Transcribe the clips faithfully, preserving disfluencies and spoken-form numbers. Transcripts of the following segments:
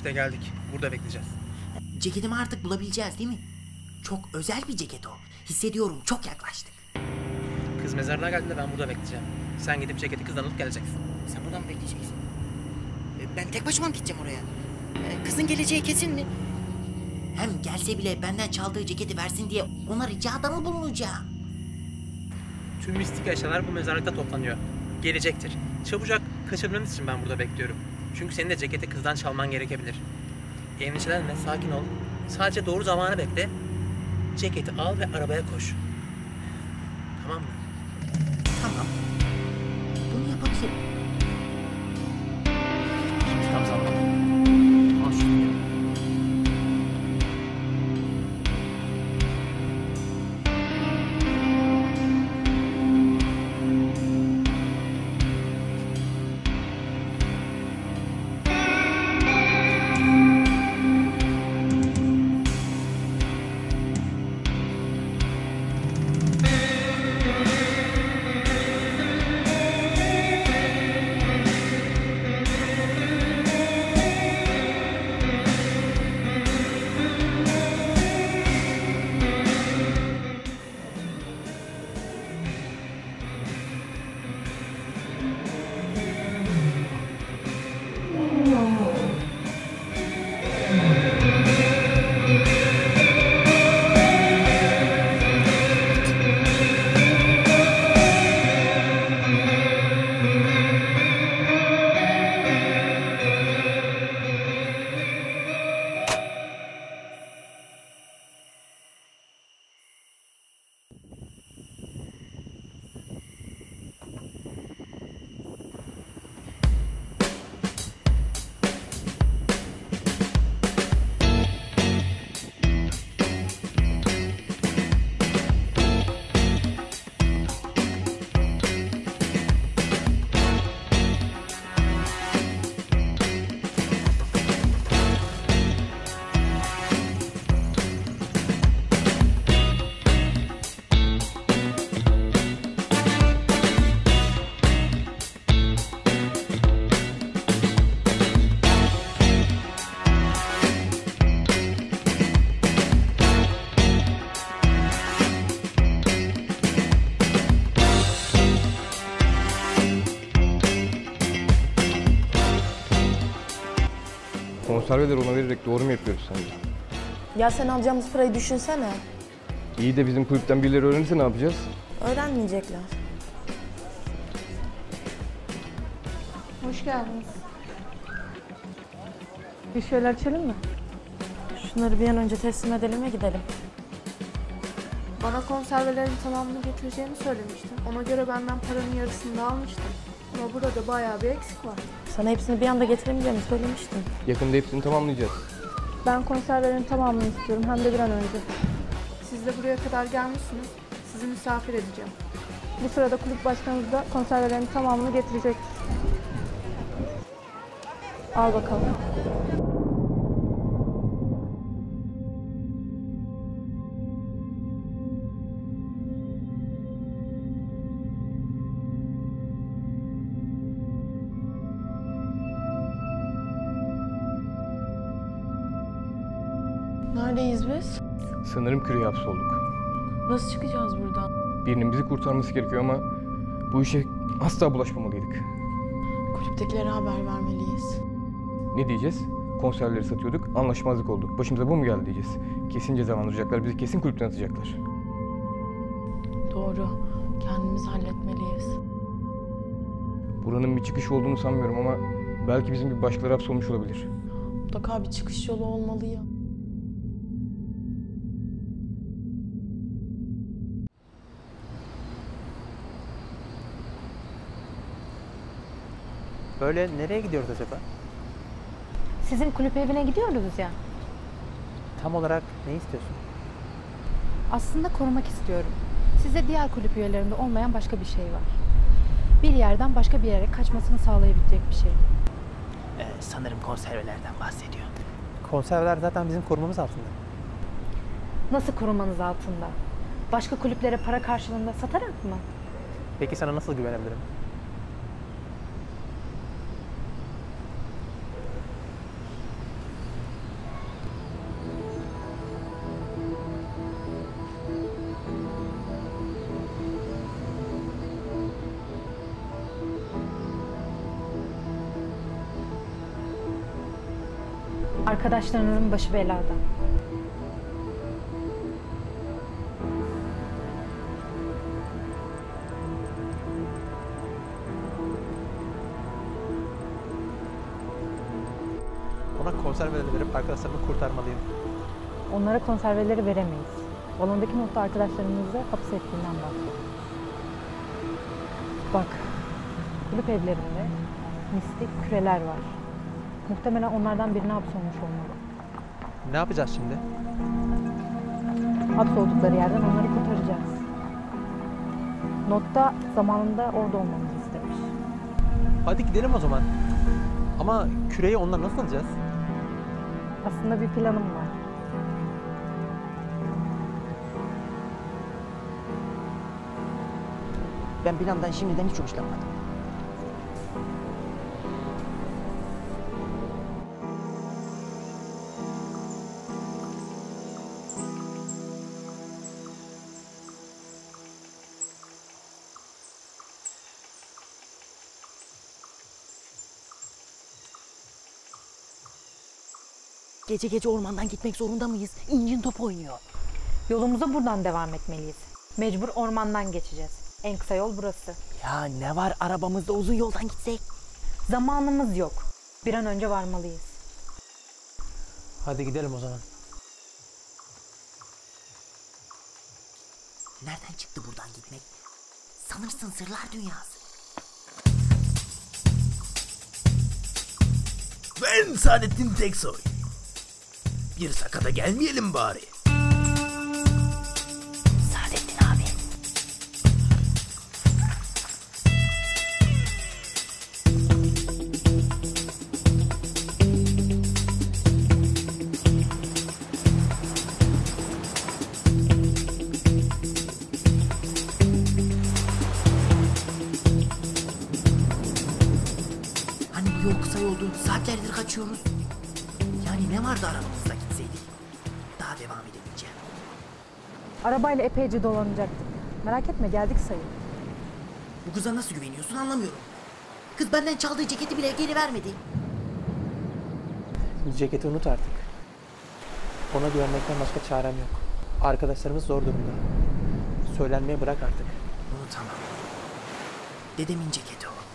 İşte geldik. Burada bekleyeceğiz. Ceketimi artık bulabileceğiz değil mi? Çok özel bir ceket o. Hissediyorum, çok yaklaştık. Kız mezarlığa geldiğinde ben burada bekleyeceğim. Sen gidip ceketi kızdan alıp geleceksin. Sen buradan mı bekleyeceksin? Ben tek başıma mı gideceğim oraya? Kızın geleceği kesin mi? Hem gelse bile benden çaldığı ceketi versin diye ona ricada mı bulunacağım? Tüm mistik eşyalar bu mezarlıkta toplanıyor. Gelecektir. Çabucak kaçırmanız için ben burada bekliyorum. Çünkü senin de ceketi kızdan çalman gerekebilir. Endişelenme, sakin ol. Sadece doğru zamanı bekle. Ceketi al ve arabaya koş. Tamam mı? Tamam. Bunu yapabilirim. Şimdi tam zamanı. Al şunu. Konserveleri ona vererek doğru mu yapıyoruz sence? Ya sen alacağımız parayı düşünsene. İyi de bizim kulüpten birileri öğrenirse ne yapacağız? Öğrenmeyecekler. Hoş geldiniz. Bir şeyler içelim mi? Şunları bir an önce teslim edelim ve gidelim. Bana konservelerin tamamını getireceğini söylemiştin. Ona göre benden paranın yarısını da almıştım. Ama burada bayağı bir eksik var. Sana hepsini bir anda getiremeyeceğimi söylemiştim. Yakında hepsini tamamlayacağız. Ben konservelerin tamamını istiyorum, hem de bir an önce. Siz de buraya kadar gelmişsiniz. Sizi misafir edeceğim. Bu sırada kulüp başkanımız da konservelerin tamamını getirecektir. Al bakalım. Neredeyiz biz? Sanırım küreye hapsolduk. Nasıl çıkacağız buradan? Birinin bizi kurtarması gerekiyor ama bu işe asla bulaşmamalıydık. Kulüptekilere haber vermeliyiz. Ne diyeceğiz? Konserleri satıyorduk, anlaşmazlık oldu. Başımıza bu mu geldi diyeceğiz. Kesin cezalandıracaklar, bizi kesin kulüpten atacaklar. Doğru. Kendimiz halletmeliyiz. Buranın bir çıkış olduğunu sanmıyorum ama belki bizim gibi başkaları hapsolmuş olabilir. Mutlaka bir çıkış yolu olmalı ya. Böyle nereye gidiyoruz acaba? Sizin kulüp evine gidiyoruz ya. Tam olarak ne istiyorsun? Aslında korumak istiyorum. Size diğer kulüp üyelerinde olmayan başka bir şey var. Bir yerden başka bir yere kaçmasını sağlayabilecek bir şey. Ee, sanırım konservelerden bahsediyor. Konserveler zaten bizim korumamız altında. Nasıl korumanız altında? Başka kulüplere para karşılığında satarak mı? Peki sana nasıl güvenebilirim? Arkadaşlarının başı belada. Ona konserveleri verip arkadaşlarımı kurtarmalıyım. Onlara konserveleri veremeyiz. Balondaki notta arkadaşlarımızı hapsettiğinden bahsediyor. Bak, kulüp evlerinde mistik küreler var. Muhtemelen onlardan birine hapsolmuş olmalı. Ne yapacağız şimdi? Hapsoldukları yerden onları kurtaracağız. Notta zamanında orada olmamızı istemiş. Hadi gidelim o zaman. Ama küreyi ondan nasıl alacağız? Aslında bir planım var. Ben plandan şimdiden hiç hoşlanmadım. Gece gece ormandan gitmek zorunda mıyız? İncin top oynuyor. Yolumuza buradan devam etmeliyiz. Mecbur ormandan geçeceğiz. En kısa yol burası. Ya ne var arabamızda uzun yoldan gitsek? Zamanımız yok. Bir an önce varmalıyız. Hadi gidelim o zaman. Nereden çıktı buradan gitmek? Sanırsın sırlar dünyası. Ben Saadettin Teksoy. Bir sakata gelmeyelim bari. Saadettin abi. Hani bu yol kısa yoldu, saatlerdir kaçıyoruz. Yani ne vardı aramızda gitseydik? Daha devam edemeyeceğim. Arabayla epeyce dolanacaktık. Merak etme, geldik sayın. Bu kıza nasıl güveniyorsun anlamıyorum. Kız benden çaldığı ceketi bile geri vermedi. Ceketi unut artık. Ona güvenmekten başka çarem yok. Arkadaşlarımız zor durumda. Söylenmeyi bırak artık. Unutamam. Dedemin ceketi o.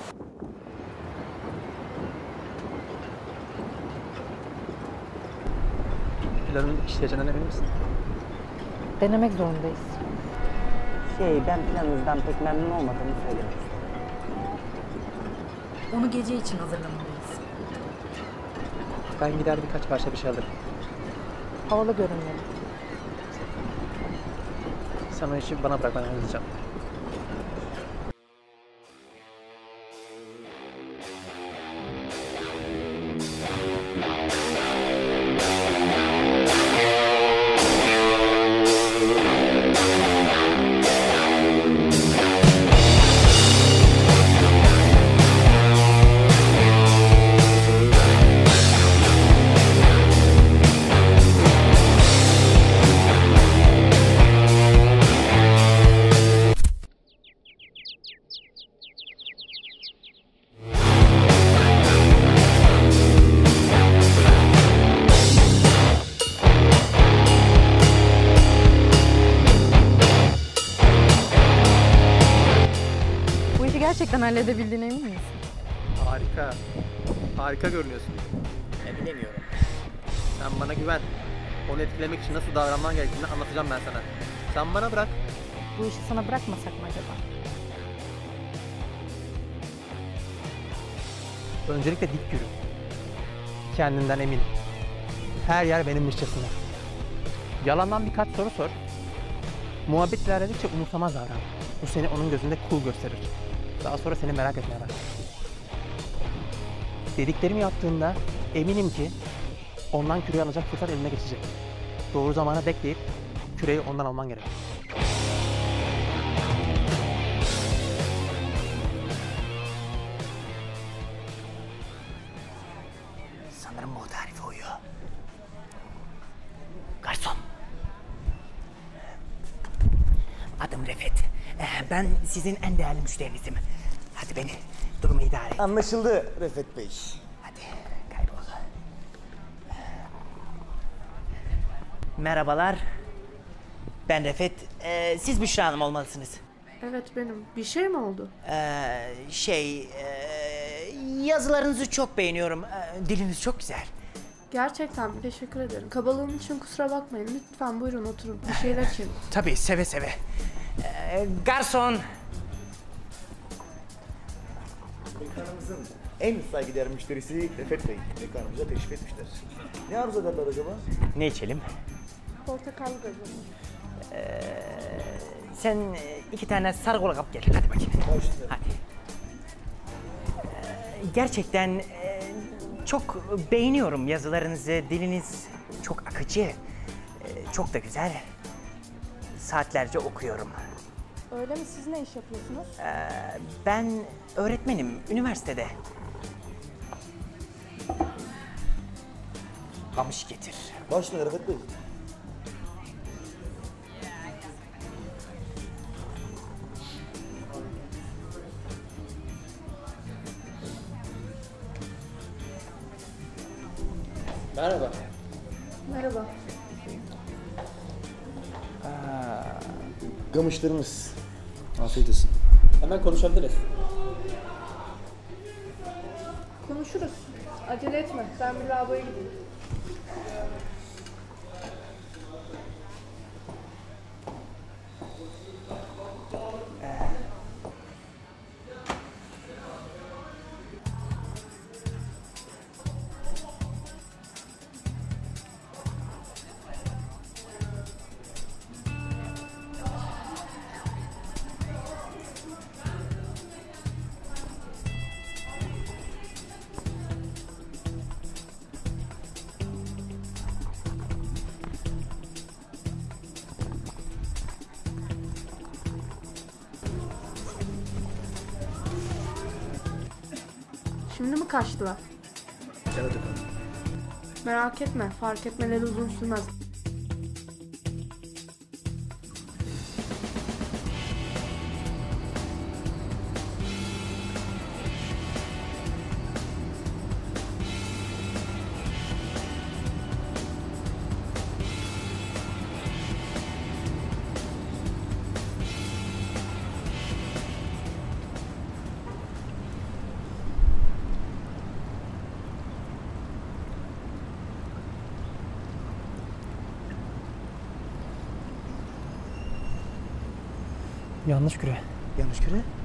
Planın işleyeceğinden emin misin? Denemek zorundayız. Şey, ben planınızdan pek memnun olmadığımı söylemek istedim. Onu gece için hazırlamalıyız. Ben gider birkaç parça bir şey alırım. Havalı görünmeli. Sen o işi bana bırak, ben halledeceğim. Gerçekten halledebildiğine emin misin? Harika. Harika görünüyorsun. Ne bilemiyorum. Sen bana güven. Onu etkilemek için nasıl davranman gerektiğini anlatacağım ben sana. Sen bana bırak. Bu işi sana bırakmasak mı acaba? Öncelikle dik yürü. Kendinden emin. Her yer benimmişçesine. Yalandan birkaç soru sor. Muhabbet ilerledikçe umursamaz davran. Bu seni onun gözünde cool gösterir. Daha sonra seni merak etmeye başlar. Dediklerimi yaptığında eminim ki ondan küreyi alacak fırsat eline geçecek. Doğru zamana bekleyip küreyi ondan alman gerek. Sanırım bu tarife uyuyor. Garson. Adım Refet. Ee, Ben sizin en değerli müşterinizim. Hadi beni durumu idare et. Anlaşıldı Refet Bey. Hadi kaybol. Merhabalar. Ben Refet. Ee, siz Büşra Hanım olmalısınız. Evet benim. Bir şey mi oldu? Ee, şey... ee, yazılarınızı çok beğeniyorum. Ee, diliniz çok güzel. Gerçekten mi? Teşekkür ederim. Kabalığım için kusura bakmayın. Lütfen buyurun oturun. Bir şeyler için. Tabii seve seve. Ee, garson. Mekanımızın en saygıdeğer müşterisi Refet Bey. Mekanımıza teşrif etmişler. Ne arzu ederler acaba? Ne içelim? Portakal gazozu. Ee, sen iki tane sarı kola kap gel. Hadi bakayım. Başüstüne. Hadi. Ee, gerçekten e, çok beğeniyorum yazılarınızı. Diliniz çok akıcı. Ee, çok da güzel. Saatlerce okuyorum. Öyle mi? Siz ne iş yapıyorsunuz? Ee, ben öğretmenim üniversitede. Kamış getir. Başüstüne Refet Bey. Merhaba. Merhaba. Gamışlarımız. Afiyet olsun. Hemen konuşabiliriz. Konuşuruz. Acele etme. Ben bir lavaboya gideyim. Şimdi mi kaçtılar? Evet efendim. Merak etme. Fark etmeleri uzun sürmez. Yanlış küre. Yanlış küre.